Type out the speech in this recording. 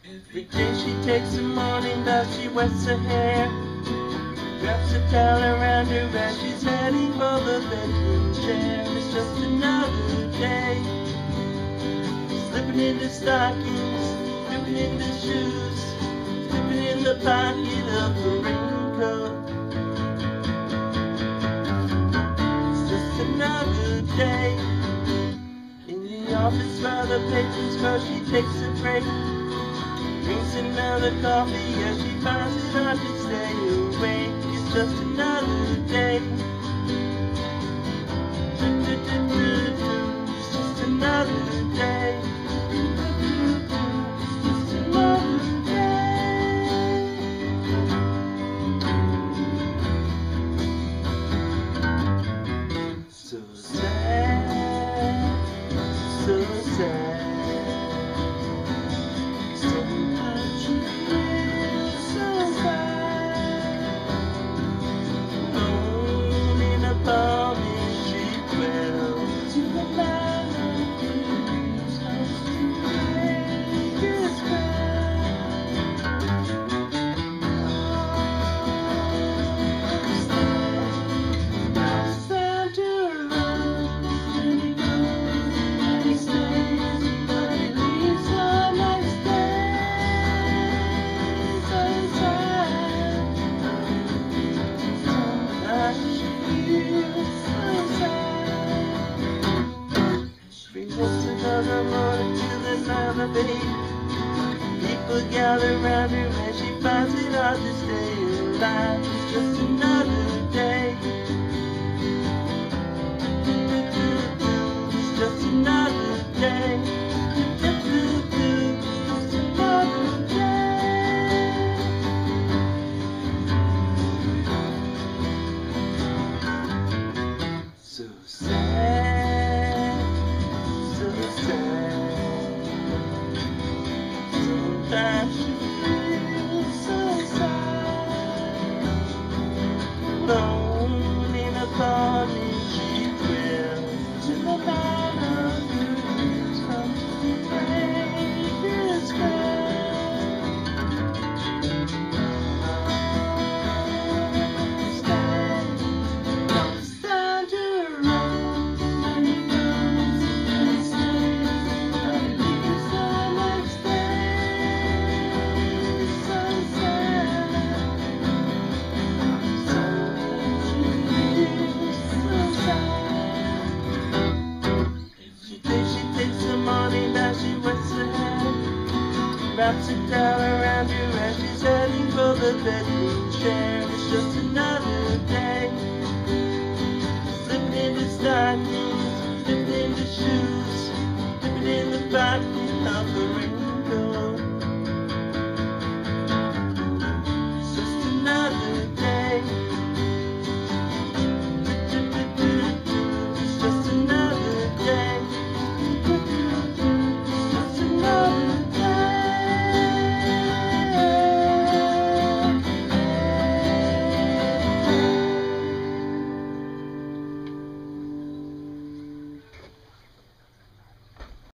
Every day she takes a morning bath, she wets her hair, wraps a towel around her as she's heading for the bedroom chair. It's just another day, slipping into stockings, slipping into shoes, slipping in the pocket of her raincoat. It's just another day in the office while the patrons go. She takes a break, drinks another coffee as she finds it hard to stay awake. It's just another day. It's just another day. Just another day. So sad, so sad. Sometimes you feel so sad. Alone in a balmy street dwells in the land of dreams, house to make his It's time to run, and he goes, and he stays, but he leaves the next day. So sad, sometimes she feels so sad. She wakes another morning till another day. People gather round her and she finds it hard to stay alive. It's just another day. It's just another day. Just another day. So sad, so sad. Sometimes she feels so sad. Alone in a balmy she dwells in the land of dreams, comes to break his It's time to run, and he goes, and he stays, but he leaves the next day. So sad, so she feels so sad. She takes the morning bath, she wets her hair, wraps a towel around her as she's heading for the bedroom chair. It's just another day, slipping into stockings, slipping into shoes, slipping in the pocket of the raincoat.